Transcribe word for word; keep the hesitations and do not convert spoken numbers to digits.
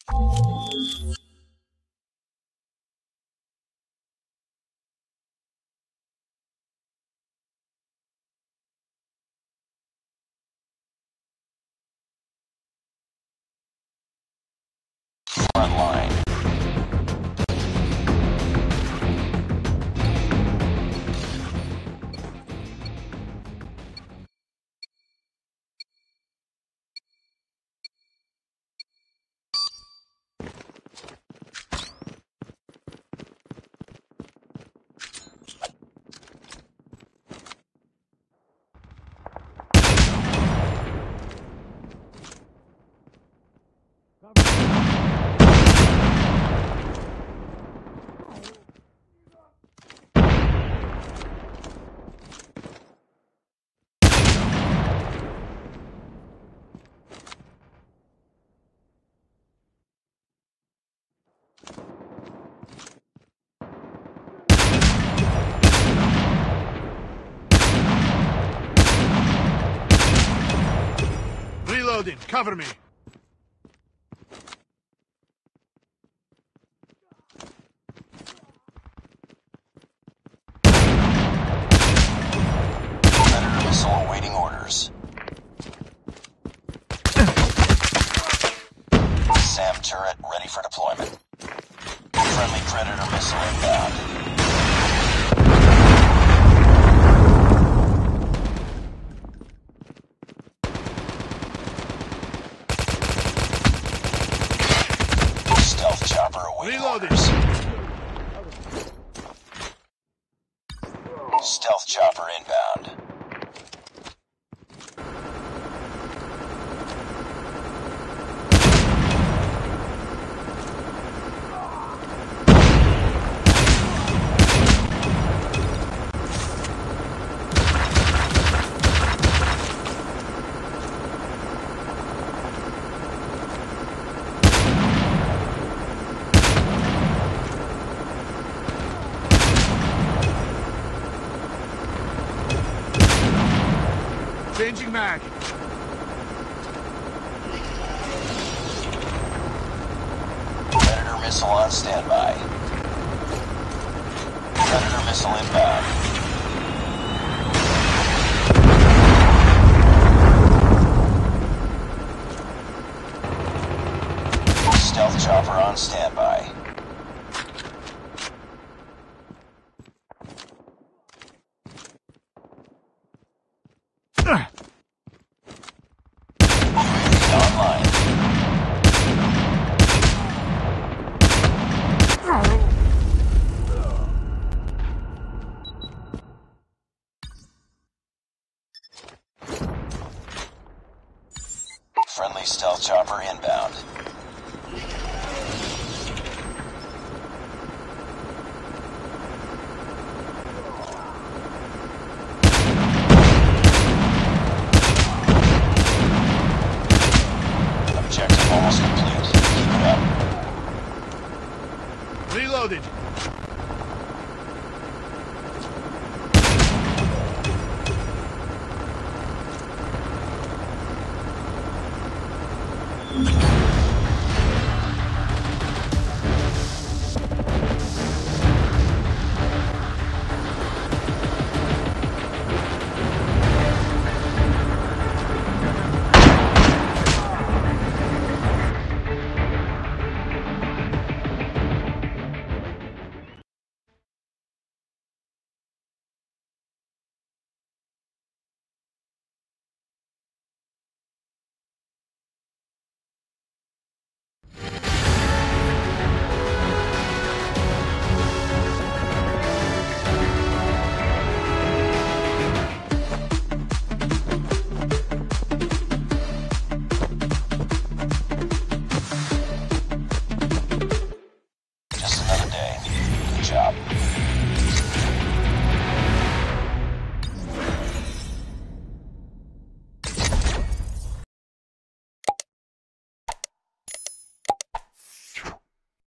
Front line. Reloading. Cover me. Predator missile awaiting orders. SAM turret ready for deployment. Friendly Predator missile inbound. Stealth chopper awaiting Reloading. orders. Stealth chopper inbound. Changing mag. Predator missile on standby. Predator missile inbound. Stealth chopper on standby. Online. Friendly stealth chopper inbound. Objective almost complete. Keep it up. Reloading. Just another day. Good job.